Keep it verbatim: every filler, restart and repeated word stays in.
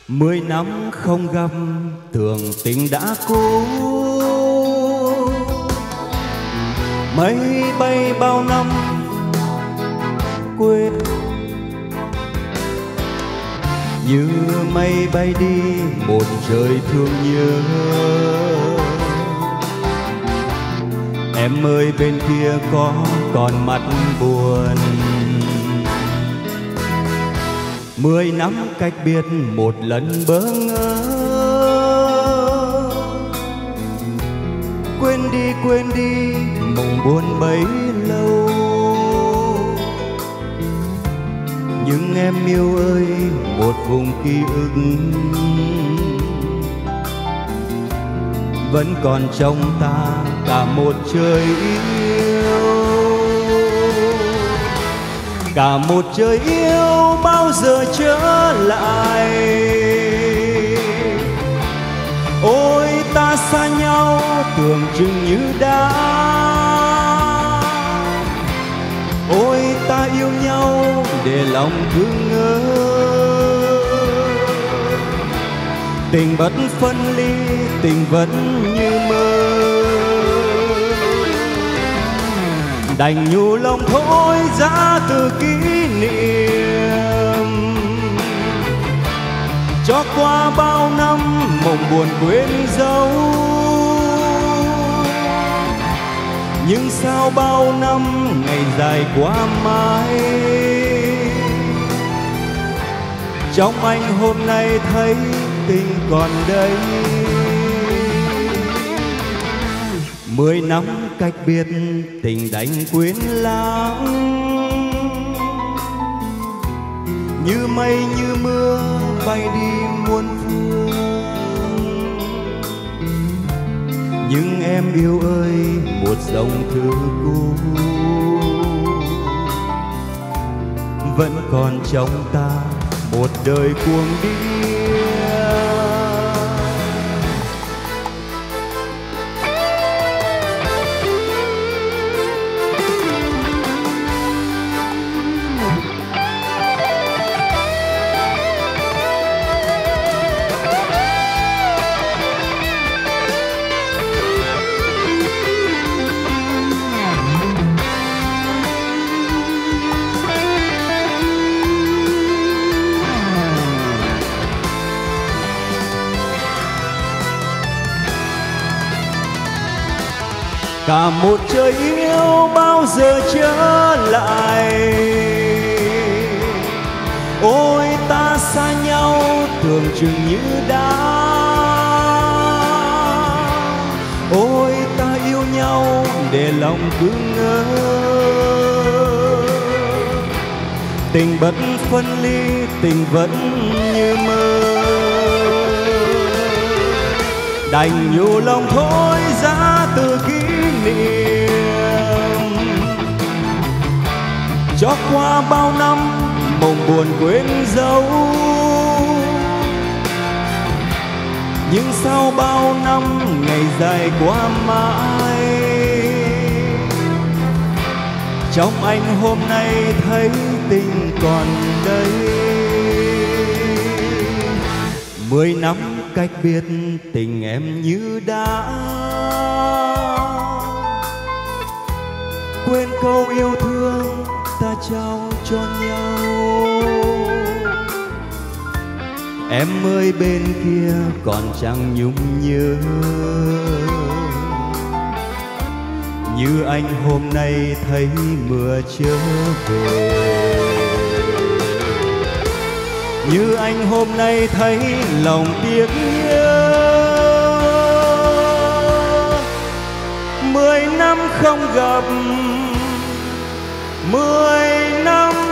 Mười năm không gặp tưởng tình đã cũ, mây bay bao năm quên. Như mây bay đi một trời thương nhớ, em ơi bên kia có còn mặt buồn. Mười năm cách biệt một lần bỡ ngỡ, quên đi quên đi mộng buồn bấy lâu. Nhưng em yêu ơi một vùng ký ức vẫn còn trong ta cả một trời yêu. Cả một trời yêu bao giờ trở lại. Ôi ta xa nhau tưởng chừng như đã. Ôi ta yêu nhau để lòng thương ngỡ. Tình bất phân ly, tình vẫn như mơ. Đành nhủ lòng thôi giá từ kỷ niệm, cho qua bao năm mộng buồn quên dấu. Nhưng sao bao năm ngày dài qua mãi, trong anh hôm nay thấy tình còn đây. Mười năm cách biệt tình đành quyến lãng, như mây như mưa bay đi muôn phương. Nhưng em yêu ơi một dòng thư cũ vẫn còn trong ta một đời cuồng đi. Cả một trời yêu bao giờ trở lại. Ôi ta xa nhau tưởng chừng như đã. Ôi ta yêu nhau để lòng cứ ngỡ. Tình bất phân ly, tình vẫn như mơ. Đành nhủ lòng thôi giá từ kỷ niệm, cho qua bao năm mộng buồn quên dấu. Nhưng sau bao năm ngày dài qua mãi, trong anh hôm nay thấy tình còn đây. Mười năm cách biệt tình em như đã. Quên câu yêu thương ta trao cho nhau. Em ơi bên kia còn chẳng nhung nhớ, như anh hôm nay thấy mưa trở về. Như anh hôm nay thấy lòng tiếc nhớ. Mười năm không gặp, mười năm